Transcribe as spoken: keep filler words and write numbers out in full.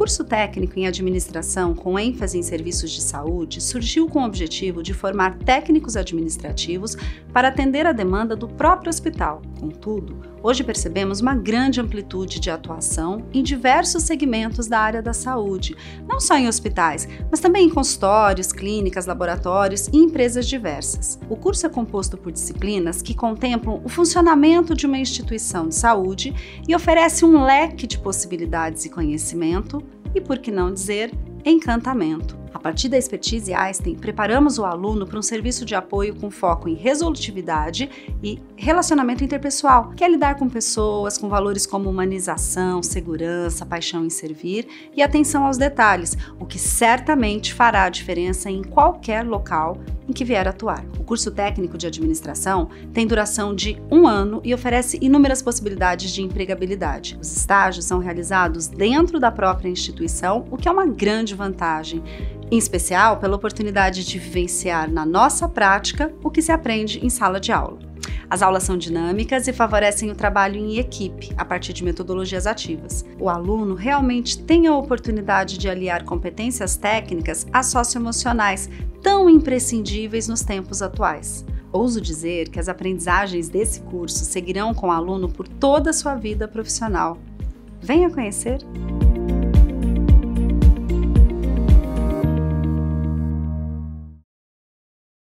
curso técnico em administração com ênfase em serviços de saúde surgiu com o objetivo de formar técnicos administrativos para atender a demanda do próprio hospital. Contudo, hoje percebemos uma grande amplitude de atuação em diversos segmentos da área da saúde, não só em hospitais, mas também em consultórios, clínicas, laboratórios e empresas diversas. O curso é composto por disciplinas que contemplam o funcionamento de uma instituição de saúde e oferece um leque de possibilidades e conhecimento e, por que não dizer, encantamento. A partir da expertise Einstein, preparamos o aluno para um serviço de apoio com foco em resolutividade e relacionamento interpessoal, que é lidar com pessoas com valores como humanização, segurança, paixão em servir e atenção aos detalhes, o que certamente fará a diferença em qualquer local em que vier atuar. O curso técnico de administração tem duração de um ano e oferece inúmeras possibilidades de empregabilidade. Os estágios são realizados dentro da própria instituição, o que é uma grande vantagem, em especial pela oportunidade de vivenciar na nossa prática o que se aprende em sala de aula. As aulas são dinâmicas e favorecem o trabalho em equipe, a partir de metodologias ativas. O aluno realmente tem a oportunidade de aliar competências técnicas às socioemocionais, tão imprescindíveis nos tempos atuais. Ouso dizer que as aprendizagens desse curso seguirão com o aluno por toda a sua vida profissional. Venha conhecer!